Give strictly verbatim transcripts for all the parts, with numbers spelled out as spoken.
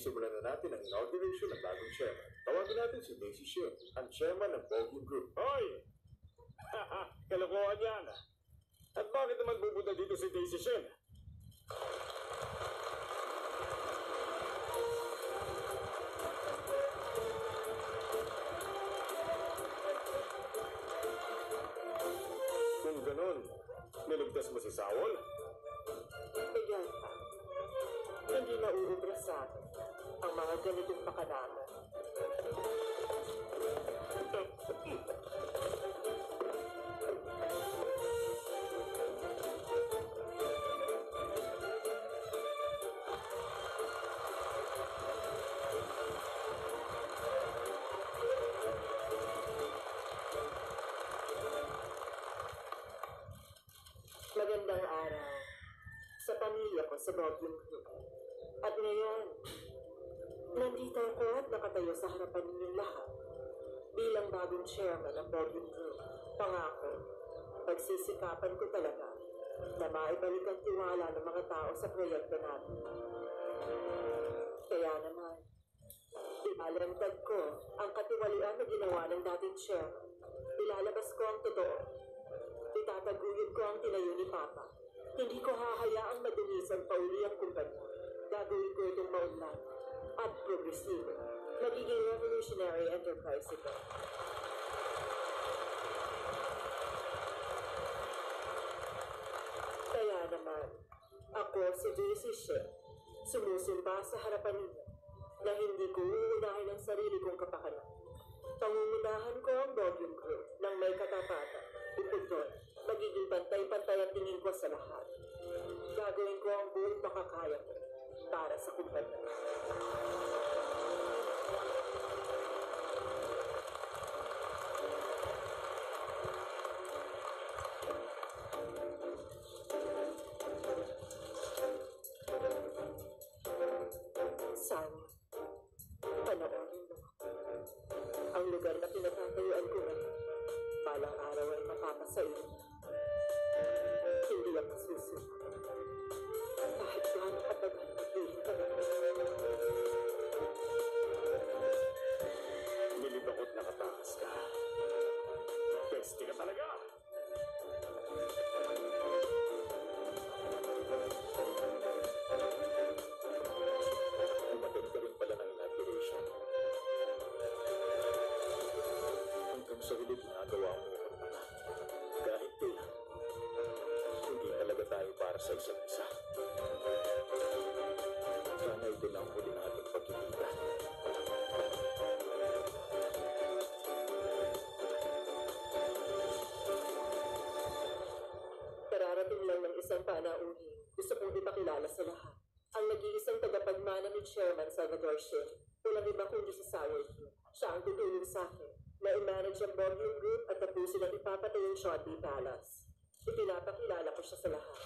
simulan na natin ang inauguration ng bagong chairman. Tawagin natin si Daisy Shin, ang chairman ng Ballroom Group. Hoy! Kalokohan yan. At bakit naman bubunta dito si Daisy Shin? Kung ganun, niligtas mo si Saul? Ayan, hindi nauubra sa akin ang mga ganitong pakalaman. Magandang araw sa pamilya ko sa Ballroom Group. At ngayon, nandito ako at nakatayo sa harapan ninyong lahat bilang bagong chairman ng Ballroom Group. Pangako, pagsisikapan ko talaga na maibalik ang tiwala ng mga tao sa proyekto natin. Kaya naman, ilalantad ko ang katiwalian na ginawa ng dating chairman. Ilalabas ko ang totoo. Itataguyod ko ang tinayo ni Papa. Hindi ko hahayaang madumisan pa uli ang kumpanya. Gagawin ko itong maunlad at progresibo. Magiging revolutionary enterprise ito. Kaya naman, ako si Daisy Shin, sumusumba sa harapan ninyo na hindi ko uunahin ang sarili kong kapakanan. Pangungunahan ko ang Ballroom Group ng may katapatan. Bukod doon, magiging pantay-pantay ang tingin ko sa lahat. Gagawin ko ang buong makakaya ko para sa kumpanya. Sana, panoorin mo. Ang lugar na pinatatayuan ko ngayon, balang araw ay mapapasayo. Hindi ako susunod. Kahit gaano katagal maghihintay. Nilibak at nakatakas ka. Peste ka talaga! Umatid ka rin pala ng inauguration. Hanggang sa huli ginagawa mo yung pala. Kahit kailan, hindi talaga tayo para sa isa't isa. Sana ito lang huli natin pagkikita. Kararating lang ng isang panauhin. Gusto kong ipakilala sa lahat. Ang nag-iisang tagapagmana ni Chairman Salvador Shin, walang iba kundi si Saul. Siya ang tutulong sa akin na i-manage ang Ballroom Group at tapusin ang ipapatayong Shotby Palace. Ipinapakilala ko siya sa lahat.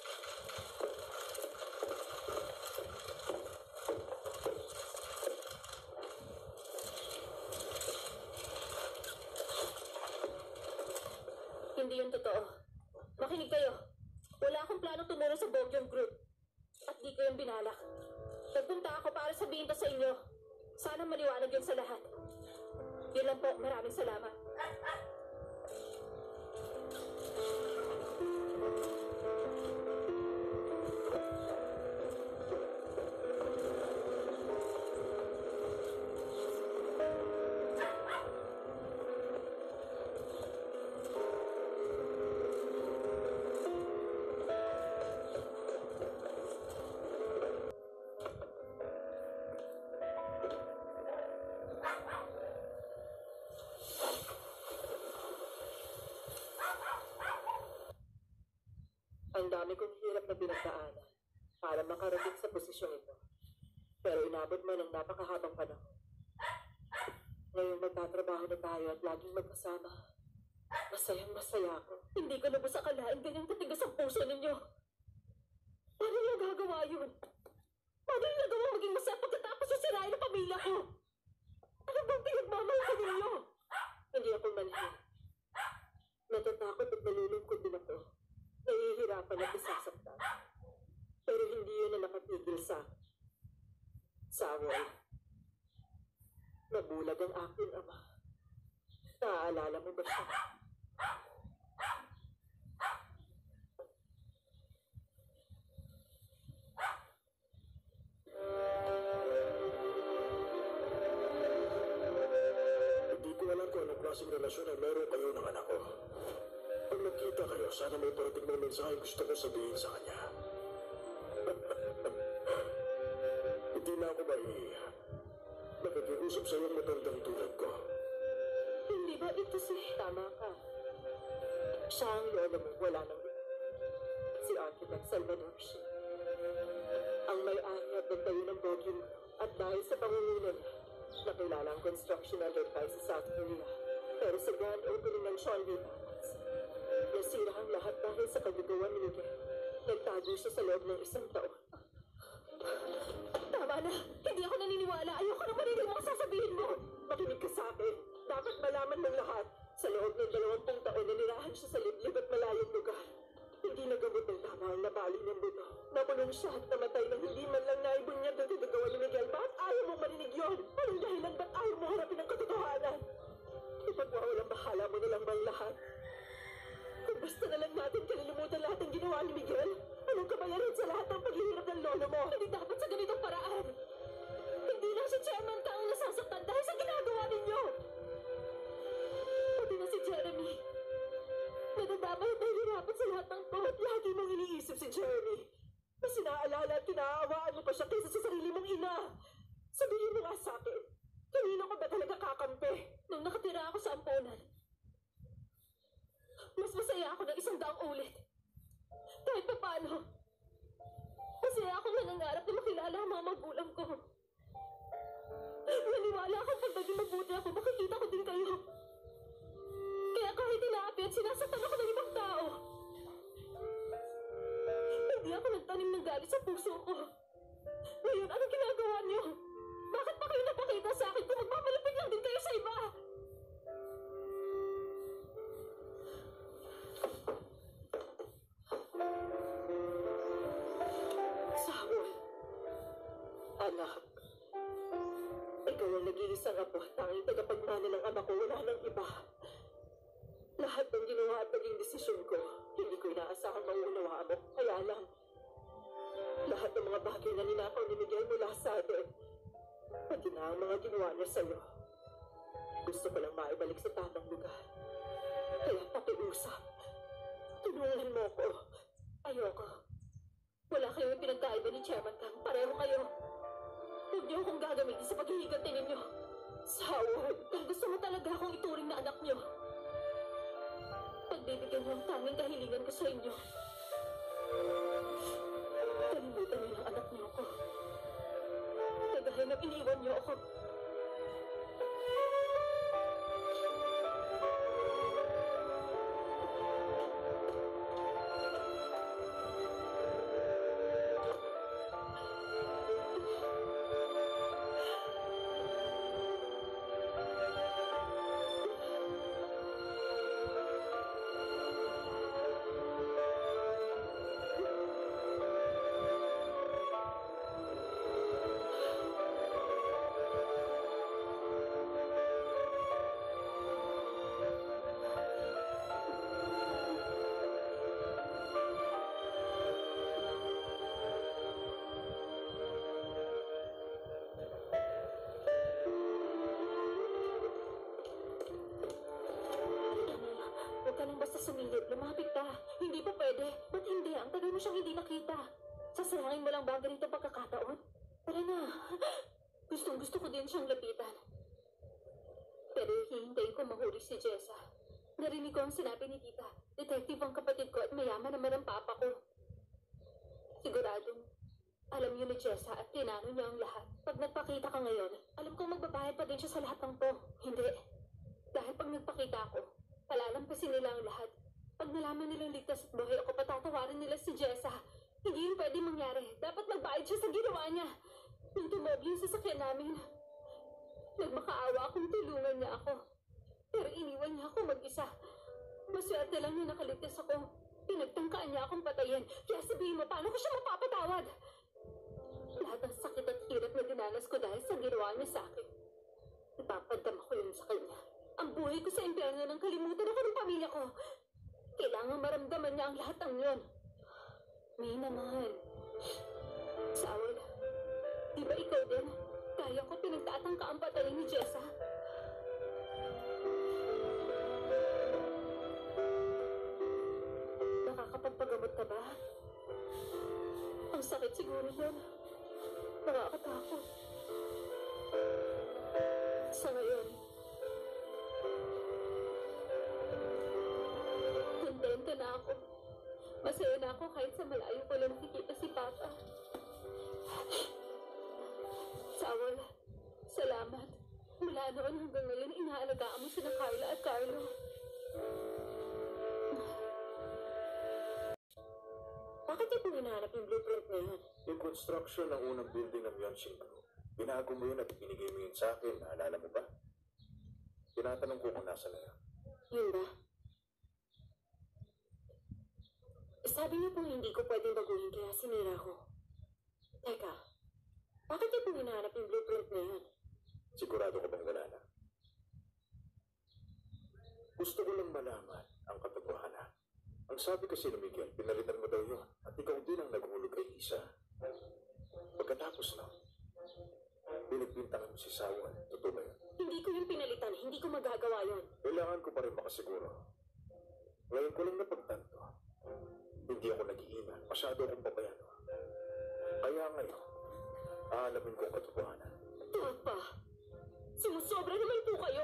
Hindi yun totoo. Makinig kayo. Wala akong planong tumulong sa Ballroom Group. At di ko yung binalak. Nagpunta ako para sabihin to sa inyo. Sana maliwanag yun sa lahat. Yun lang po. Maraming salamat. Ang dami kong hirap na pinagdaanan para makarating sa posisyong ito. Pero inabot mo ng napakahabang panahon. Ngayon magtatrabaho na tayo at laging magkasama. Masayang masaya ako. Hindi ko lubos akalain ganyang katigas ang puso ninyo. Paano niyo gagawa yun? Paano niyo nagawa maging masaya pagkatapos yung sirain ng pamilya ko? Ano bang pinagmamahal ninyo? Hindi ako manhin. Natatakot at nalulungkot din ako. Nahihirapan at nasasaktan. Pero hindi yun ang nakatigil sa akin. Samuel, nabulag ang aking ama. Naaalala mo ba siya? Hindi ko alam kung anong klaseng relasyon ang meron kayo ng anak ko. Pag nagkita kayo, sana may parating na mensahe gusto ko sabihin sa kanya. Hindi na ako mai... nakikiusap sa iyong matandang tulad ko. Hindi ba ito si... Tama ka. Siya ang lolo mo, wala nang iba. Si Architect Salvador Shi. Ang may-ari at nagtayo ng Bogyong at dahil sa pangunguna niya, nakilala ang construction enterprise sa South Korea. Pero sa grand opening ng Seonri Palace, nasira ang lahat dahil sa kagagawa ni Miguel. Nagtago siya sa loob ng isang taon. Tama na! Hindi ako naniniwala! Ayoko na marinig mo ang sasabihin mo! Makinig ka sa akin. Dapat malaman ng lahat. Sa loob ng dalawampung taon, nanirahan siya sa liblib at malayong lugar. Hindi nagamot ng tama ang nabali ng buto. Nakulong siya at namatay nang hindi man lang naibunyag ng kagagawa ni Miguel. Bakit ayaw mo marinig yun? Anong dahilan ba't ayaw mo harapin ang katotohanan? Ipagwawalang bahala mo na lang bang lahat? Kung basta na lang natin kalilimutan lahat ang ginawa ni Miguel, anong kabayaran sa lahat ng paghihirap ng lolo mo? Hindi dapat sa ganitong paraan! Hindi lang si Chairman Kang ang nasasaktan dahil sa ginagawa ninyo! Pati na si Jeremy. Nadadamay at nahihirapan sa lahat ng to. Ba't lagi mong iniisip si Jeremy? Mas inaaalala at kinaawaan mo pa siya kaysa sa sarili mong ina. Sabihin mo nga sa akin, kanino ka ba talaga kakampi? Nung nakatira ako sa amponan, mas masaya ako ng isang daang ulit. Kahit pa paano, masaya akong nangangarap na makilala ang mga magulang ko. Naniwala akong pag naging mabuti ako, makikita ko din kayo. Kaya kahit inaapi at sinasaktan ako ng ibang tao, hindi ako nagtanim ng galit sa puso ko. Ngayon, anong ginagawa niyo? Bakit pa kayo napakita sa akin kung magpapalapit lang din kayo sa iba? Samuel, anak, ikaw ang nag-iisang apo at tanging tagapagmana ng ama ko, wala nang iba. Lahat ng ginawa at naging desisyon ko, hindi ko inaasahang mauunawaan mo. Kaya lang, lahat ng mga bagay na ninakaw ni Miguel mula sa atin, pati na ang mga ginawa niya sa'yo, gusto ko lang maibalik sa tamang lugar. Kaya pakiusap, tulungan mo ko. Ayoko. Wala kayong pinagkaiba ni Chairman Kang. Pareho kayo. Huwag niyo akong gagamitin sa paghihiganti ninyo. Sawan, Kung gusto mo talaga akong ituring na anak niyo, pagbibigyan niyo ang tanging kahilingan ko sa inyo. Kalimutan niyo ng anak niyo ako. Kagaya ng iniwan niyo ako. Huwag ka lang basta sumilip. Lumapit ka. Hindi pa pwede. Ba't hindi? Ang tagal mo siyang hindi nakita. Sasayangin mo lang ba ang ganitong pagkakataon? Tara na. Gustong gusto ko din siyang lapitan. Pero hihintayin ko mahuli si Jessa. Narinig ko ang sinabi ni tita. Detective ang kapatid ko at mayaman naman ang papa ko. Siguradong alam niyo ni Jessa at tinano niya ang lahat. Pag nagpakita ka ngayon, alam kong magbabayad pa din siya sa lahat ng to. Hindi. Dahil pag nagpakita ako, palalampasin nila ang lahat. Pag nalaman nilang ligtas at buhay ako, patatawarin nila si Jessa. Hindi yun pwede mangyari. Dapat magbayad siya sa ginawa niya. Nung tumobi yung sasakyan namin, nagmakaawa akong tulungan niya ako. Pero iniwan niya ako mag-isa. Maswerte lang na nakaligtas ako. Pinagtangkaan niya akong patayin. Kaya sabihin mo, paano ko siya mapapatawad? Lahat ng sakit at hirap na dinanas minamalas ko dahil sa ginawa niya sa akin. Ipapadama ko yun sa kanya. Ang buhay ko sa impyerno nang kalimutan ako ng pamilya ko. Kailangan maramdaman niya ang lahat ng yun. May naman. Saul, di ba ikaw din? Kaya ko pinagtatangka ang patayin ni Jessa. Nakakapagpagamot ka ba? Ang sakit siguro yun. Nakakatakot. Sa ngayon, kontento na ako. Masaya na ako kahit sa malayo ko lang nakikita si Papa. Saul, salamat. Mula noon hanggang ngayon, inaalagaan mo sila Carla at Carlo. Bakit niyo po hinahanap yung blueprint na yun? Yung construction ng unang building ng Yonshin Group. Binago mo yun at binigay mo yun sa akin. Naalala mo ba? Tinatanong ko kung nasa na yun. Yun ba? Sabi niyo po hindi ko pwedeng baguhin kaya sinira ko. Teka, bakit niyo po hinahanap yung blueprint na yun? Sigurado ka bang wala na? Gusto ko lang malaman ang katotohanan. Ang sabi kasi ni Miguel, pinalitan mo daw yun at ikaw din ang naghulog kay Isa. Pagkatapos na, pinagbintangan mo si Sawan. Totoo ba yun? Hindi ko yung pinalitan, hindi ko magagawa yun. Kailangan ko pa rin makasiguro. Ngayon ko lang napagtanto. Hindi ako nag-iingat. Masyado akong pabayano. Kaya ngayon, aalamin ko ang katotohanan. Papa, sumusobra naman po kayo.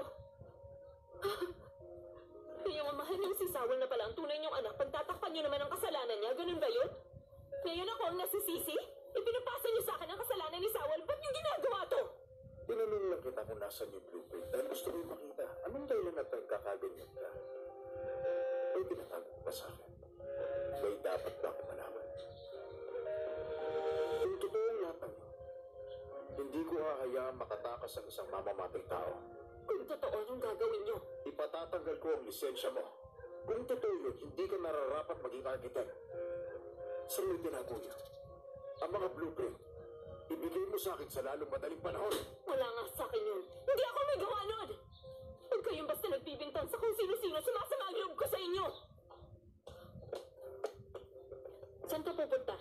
Kayong amahan niyang si Sawan na pala ang tunay niyong anak, pagtatakpan niyo naman ang kasalanan niya, ganun ba yun? Ngayon ako ang nasisisi? Ipinapasa niyo sa akin ang kasalanan ni Sawan, ba't niyo ginagawa to? Tinanong lang kita kung nasan yung blueprint dahil gusto ko yung makita. Anong dahilan na nagkakaganyan ka? May tinatago pa sa akin. May dapat ba ako malaman? Kung totoo ang lahat ng yun, hindi ko hahayaan makatakas ang isang mamamatay tao. Kung totoo, anong gagawin niyo? Ipatatanggal ko ang lisensya mo. Kung totoo yun, hindi ka nararapat maging architect. Saan mo tinago niya? Ang mga blueprint, ibigay mo sa akin sa lalong madaling panahon. Wala nga sa akin yun. Hindi ako may gawa nun. Huwag kayong basta nagbibintang sa kung sino-sino, sumasama ang loob ko sa inyo. Saan ka pupunta?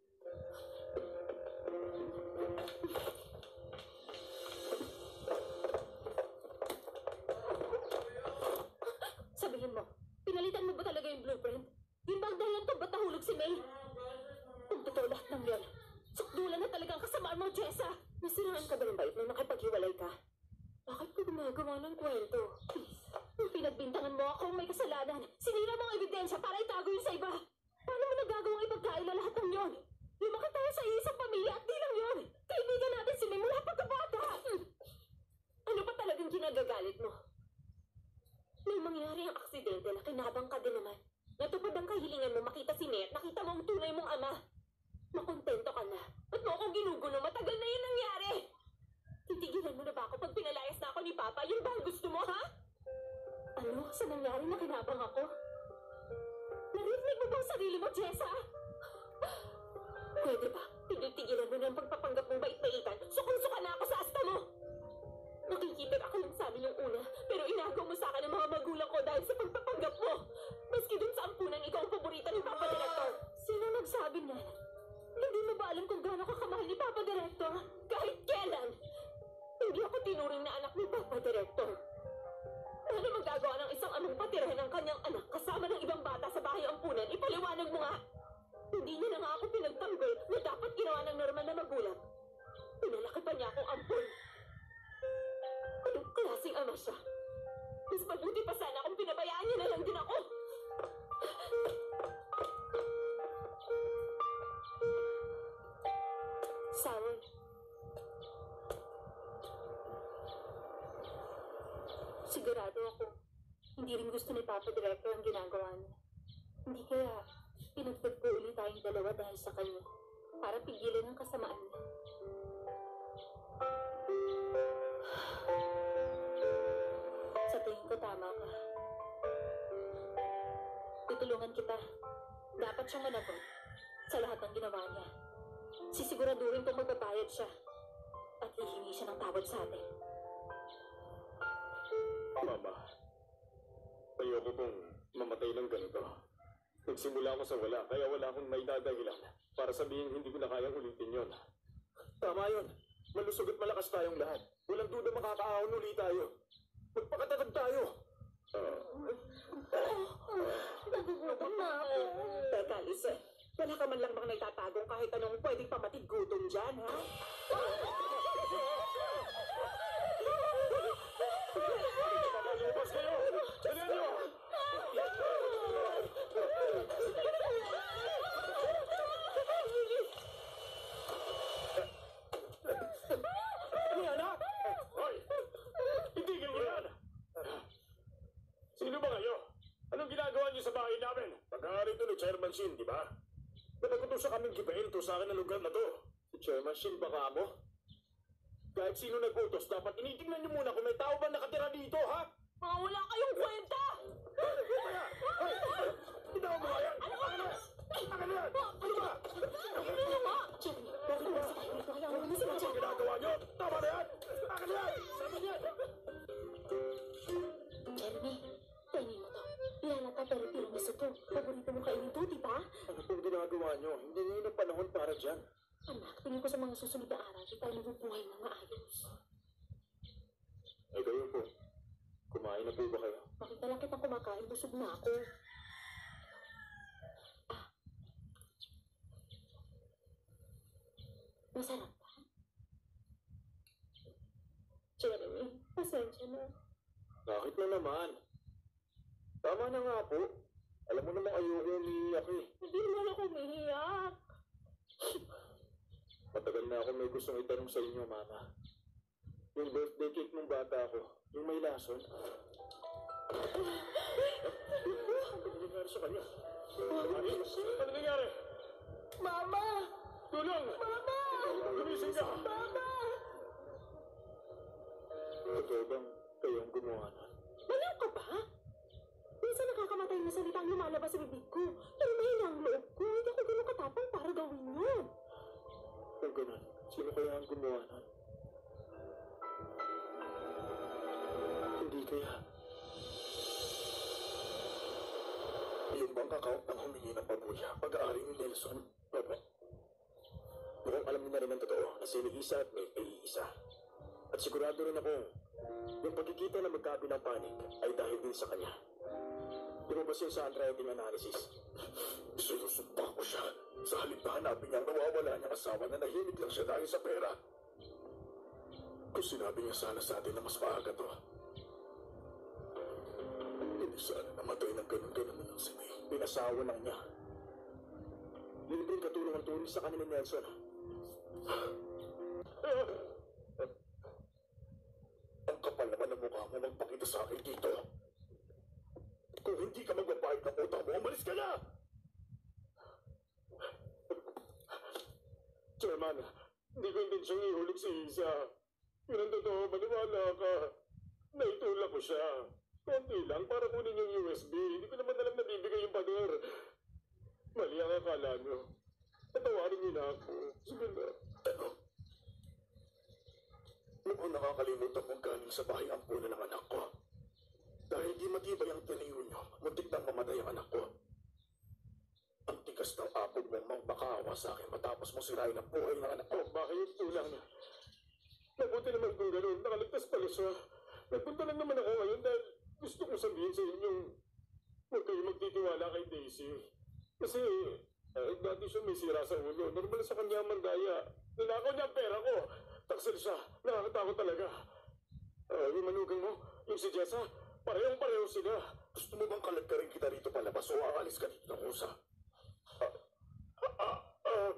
Sabihin mo, pinalitan mo ba talaga yung blueprint? Yun ba ang dahilan kung ba't nahulog si May? Kung totoo lahat ng yan, sukdulan na talaga ang kasamaan mo, Jessa! Nasiraan ka ba ng bait nung nakipaghiwalay ka? Bakit ko gumagawa ng kwento? Nung pinagbintangan mo ako may kasalanan, sinira mo ang ebidensya para itago yun sa iba. Paano mo nagagawang ipagkaila lahat ng yon? Lumaki tayo sa isang pamilya at di lang yun. Kaibigan natin si May mula pagkabata. Hmm. Ano pa talagang kinagagalit mo? May mangyari ang aksidente na kinabang ka din naman. Natupad ang kahilingan mo makita si May at nakita mo ang tunay mong ama. Makontento ka na. Ba't mo akong ginugulo? Matagal na yun nangyari. Titigilan mo na ba ako pag pinalayas na ako ni Papa? Yun ba ang gusto mo, ha? Ano? Sa nangyari na kinabang ako? Narinig mo ba ang sarili mo, Jessa? Pwede ba? Tigil-tigilan mo na ang pagpapanggap mong bait-baitan. Sukong-suka na ako sa asta mo. Nakikipag ako lang sa amin yung una, pero inagaw mo sa akin ang mga magulang ko dahil sa pagpapanggap mo. Maski dun sa ampunan, ikaw ang paborito ni Papa Director. Sino nagsabi na? Hindi mo ba alam kung gaano ka kamahal ni Papa Director? Kahit kailan? Hindi ako tinuring na anak ni Papa Director. Ano magagawa ng isang amang patirahin ng kanyang anak kasama ng ibang bata sa bahay ampunan? Ipaliwanag mo nga. Hindi niya na nga ako pinagtanggol na dapat ginawa ng normal na magulang. Pinalaki pa niya akong ampun. Anong klaseng ama siya? Mas mabuti pa sana kung pinabayaan niya na lang din ako. Saul. Sigurado ako, hindi rin gusto ni Papa Director ang ginagawa niya. Hindi kaya pinagtagpo ulit tayong dalawa dahil sa kanya para pigilan ang kasamaan niya. Sa tingin ko tama ka. Tutulungan kita. Dapat siyang managot sa lahat ng ginawa niya. Sisiguraduhin kong magpapayag siya. At at hihingi siya ng tawad sa atin. Mama, ayoko pong mamatay ng ganito. Nagsimula ako sa wala, kaya wala akong may dadahilan para sabihin hindi ko na kayang ulitin yon. Tama yun. Malusog at malakas tayong lahat. Walang duda makakaahon ulit tayo. Magpakatatag tayo. Nagugutom na ako. Teka, Lise, wala ka man lang bang naitatagong kahit anong pwedeng pamatid gutom dyan, ha? Lumabas kayo! Dalihan niyo! Ano yan, ha? Hoy! Itigil niyo yan! Sino ba kayo? Anong ginagawa niyo sa bahay namin? Pag-aari ito ni Chairman Shin, di ba? Napagutos sa kaming gibahin to sa akin ang lugar na to. Si Chairman Shin, baka mo? Kahit sino nag-utos, dapat tinitingnan niyo muna kung may tao ba nakatira dito, ha? Mga wala kayong kwenta! Kaya, hoy! Bitaw mo nga yan! Akin na! Akin na yan! Ano ba? Ano nga? Jeremy, bakit ba sa tayo dito? Hayaan mo na sila Ano dyan. ang ginagawa niyo? Tama na yan! Akin na yan! Sabi niya! Jeremy, tingin mo to. Ihalata pero tiramisu to. Paborito mo kainin to, di ba? Ano pong ginagawa niyo? Hindi niyo yung panahon para dyan. Anak, tingin ko sa mga susunod na araw, di tayo mabubuhay ng maayos. Eh kayo po, kumain na po ba kayo? Makita lang kitang kumakain, busog na ako. Ah. Masarap ba? Jeremy, pasensya na. Bakit na naman? Tama na nga po. Alam mo namang ayoko umiiyak eh. Hindi naman ako umihiyak. Matagal na ako may gustong itanong sa inyo, Mama. Yung birthday cake ng bata ko, yung may lason. Ano nangyari sa kanya? Ano? Ano nangyari? Mama! Tulong! Mama! Gumising ka! Mama! Totoo bang kayong gumawa nun? Baliw ka ba? Minsan nakakamatay na salita ang lumalabas sa bibig ko. Pero mahina ang loob ko. Hindi ako ganun katapang para gawin yun. Kung ganun, sino kaya ang gumawa nun? Hindi kaya. Yung bang account ng humingi ng pabuya, pag-aari ni Nelson, Baba. Mukhang alam niyo na rin ang totoo na si Isa at may iisa. At sigurado rin ako, yung pagkikita na magkabilang panig ay dahil din sa kanya. Lumabas yun sa handwriting analysis. Sinusumpa ko siya. Sa halip na hanapin niya ang nawawala niyang asawa na nahimik lang siya dahil sa pera. Kung sinabi niya sana sa atin na mas maaga to, hindi sana namatay ng ganun-ganun na lang si May. Pinasawa lang niya. Libreng katulong ang tuloy sa kanila ni Nelson. Ang kapal naman ng mukha mo magpakita sa akin dito. Kung hindi ka magbabayad ng utang mo, umalis ka na! Chairman, hindi ko intensyong ihulog si Isa. Yun ang totoo, maniwala ka. Naitulak ko siya. Konti lang para kunin yung U S B. Hindi ko naman alam na bibigay yung pader. Mali ang akala nyo. Patawarin niyo na ako. Sige na. Ano? Mukhang nakakalimutan mong galing sa bahay ang puna ng anak ko. Dahil di matibay ang tiniyo nyo, muntik nang mamatay ang anak ko. Ang tigas ng apog mong magpakawa sa akin matapos mo sirain ang buhay ng anak ko. Bakit tulang? Mabuti naman kung gano'n. Nakaligtas pala siya. Nagpunta lang naman ako ngayon dahil gusto ko sabihin sa inyong huwag kayo magtitiwala kay Daisy. Kasi eh, dati siya may sira sa ulo. Normal sa kanya ang mandaya. Ninakaw niya ang pera ko. Taksil siya. Nakakatakot talaga. Uh, yung manugang mo, yung si Jessa, parehong-pareho sila. Gusto mo bang kalag ka rin kita rito palabas o aalis ka dito ng kusa? Ah, ah, ah.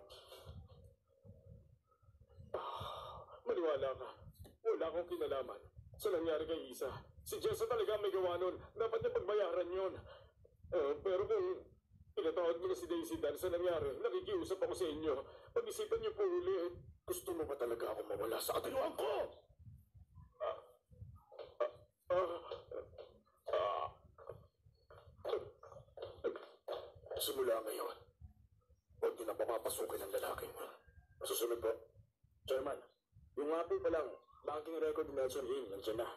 Maniwala ka. Wala akong kinalaman sa nangyari kay Isa. Si Jessa talaga may gawa nun. Dapat niya pagbayaran yun. Eh, pero kung pinatawad mo na si Daisy dahil sa nangyari, nakikiusap ako sa inyo. Pag-isipan niyo po ulit. Gusto mo ba talaga ako mawala sa katayuan ko? Ah, ah, ah. Simula ngayon, huwag niyo na papapasukin ang lalaking. Susunod po, Chairman, Yung nga po palang, banking record ni Nelson Hill, nandiyan na.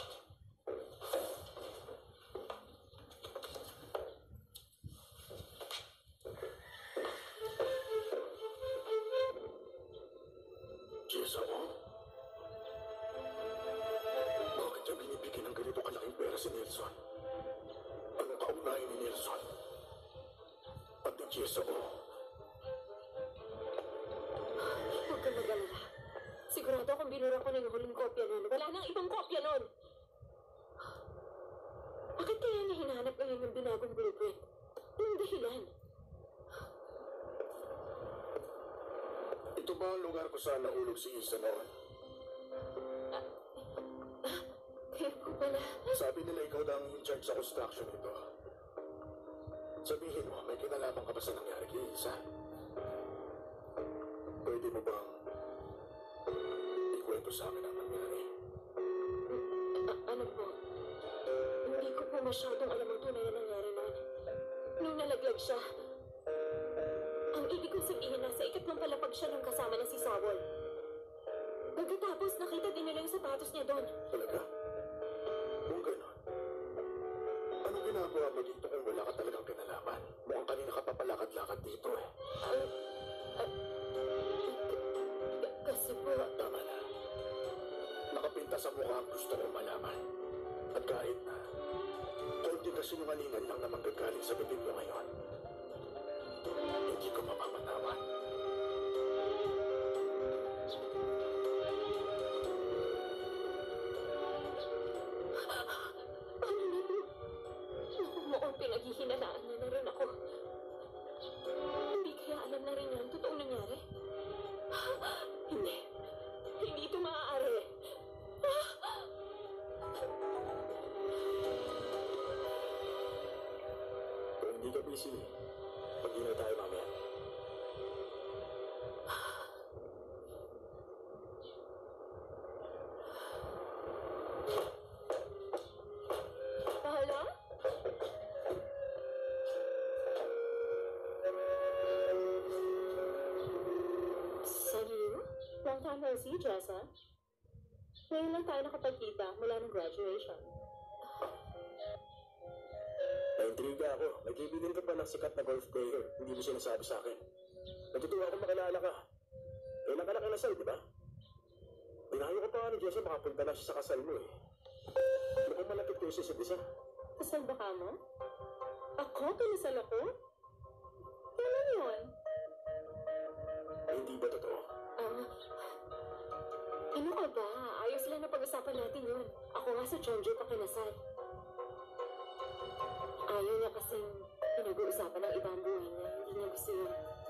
Jessa mo? Bakit niya binibigyan ng ganito kalaking pera si Nelson? Anong kaugnayan ni Nelson? At ni Jessa mo? Huwag kang mag-alala. Sigurado akong binura ko na yung huling kopya nun. Wala nang ibang kopya nun. Bakit kaya niya hinahanap ngayon yung binagong blueprint? Anong dahilan? Ito ba ang lugar kung saan nahulog si Isa noon? Kaya po pala. Sabi nila ikaw daw ang in charge sa construction nito. Sabihin mo, may kinalaman ka ba sa nangyari kay Isa? Pwede mo bang ikwento sa amin ang nangyari? A- ano po? Hindi ko po masyadong alam ang tunay na nangyari nun. Nung nalaglag siya, ang ibig kong sabihin nasa ikatlong palapag siya nung kasama na si Sawol. Pagkatapos nakita din nila yung sapatos niya doon. Talaga? Kung gano'n, anong ginagawa mo dito kung wala ka talagang kinalaman? Mukhang kanina ka papalakad-lakad dito eh. Ah, ah, k- kasi po, Tama na. Nakapinta sa mukha ang gusto kong malaman. At kahit na, konti ka sinungalingan lang naman gagaling sa bibig mo ngayon. Hindi ko mapapatawad. ano na po? Mukhang pinaghihinalaan niya na rin ako. Hindi kaya alam na rin niya ang totoong nangyari? Hindi. Hindi ito maaari. Kung hindi ka busy, mag-inay tayo mamaya. Pahala? Salut? Long time no see, Jessa. Ngayon lang tayo nakapagkita mula ng graduation. Naintriga ako. May kaibigan ka pa ng sikat na golf player. Hindi mo sinasabi sa akin. Natutuwa akong makilala ka. Kailan ka na kinasal, di ba? Dinayo ko pa nga ni Jessa, makapunta na siya sa kasal mo eh. Mukhang malapit kayo sa isa't isa. Kasal ba ka mo? Ako? Kinasal ako? Kailan yun? Ay, hindi ba totoo? Ah, ano ka ba? Ayos lang na pag-usapan natin yun. Ako nga sa Chonjo pa kinasal. Ayaw niya kasing pinag-uusapan ng ibang buhay niya. Hindi niya gusto yun.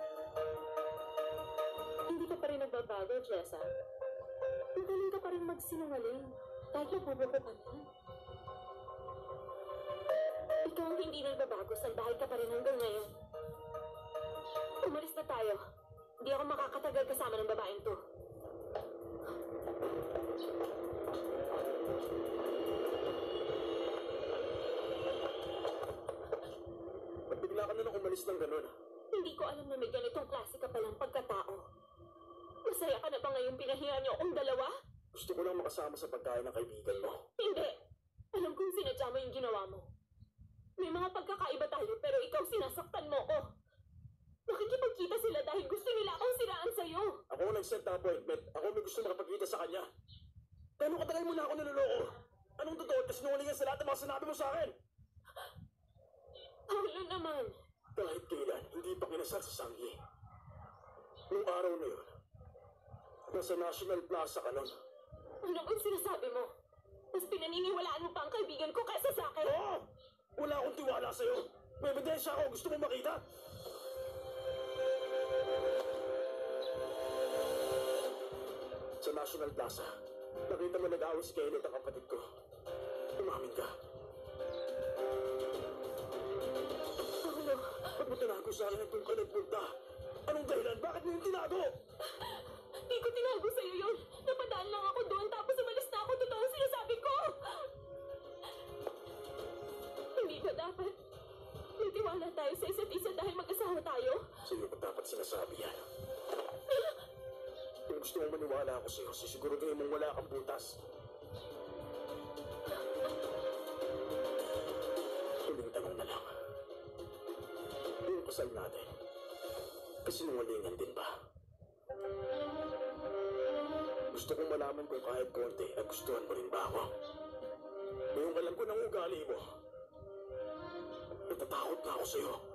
Hindi ka pa rin nagbabago, Jessa. Magaling ka pa rin magsinungaling. Kahit nabubuko ka na. Ikaw ang hindi nagbabago. Salbahay ka pa rin hanggang ngayon. Umalis na tayo. Hindi ako makakatagal kasama ng babaeng to. Ba't bigla ka na nang umalis ng ganun? Hindi ko alam na may ganitong klase ka palang pagkatao. Masaya ka na ba ngayong pinahiya niyo akong dalawa? Gusto ko lang makasama sa pagkain ng kaibigan mo. Hindi. Alam kong sinadya mo yung ginawa mo. May mga pagkakaiba tayo pero ikaw sinasaktan mo ko. Nakikipagkita sila dahil gusto nila akong siraan sa'yo. Ako ang nag-set na appointment. Ako may gusto makapagkita sa kanya. Gano'ng katagal mo na ako niloloko? Anong totoo at kasinungalingan sa lahat ng mga sinabi mo sa akin? Paulo naman. Kahit kailan, hindi pa kinasal sa Sangye. Nung araw na yun, nasa National Plaza ka nun. Ano bang sinasabi mo? Mas pinaniniwalaan mo pa ang kaibigan ko kaysa sa akin. Oo! Wala akong tiwala sa'yo. May ebidensya ako. Gusto mo makita? Sa National Plaza, nakita mo nag-away si Kenneth ang kapatid ko. Umamin ka. Paulo, Ba't mo tinago sa akin at kung ka nagpunta? Anong dahilan? Bakit mo yung tinago? di ko tinago sa'yo yun. Napadaan lang ako doon tapos umalis na ako. Totoo ang sinasabi ko. Hindi ba dapat? May tiwala tayo sa isa't isa dahil mag-asawa tayo? Sa'yo ba dapat sinasabi yan? Kung gusto mong maniwala ako sa'yo. Sisiguraduhin mong wala kang butas. Huling tanong na lang. Yung kasal natin, kasinungalingan din ba? Gusto kong malaman kung kahit konti, nagustuhan mo rin ba ako? Ngayong alam ko ng ugali mo, natatakot na ako sa'yo.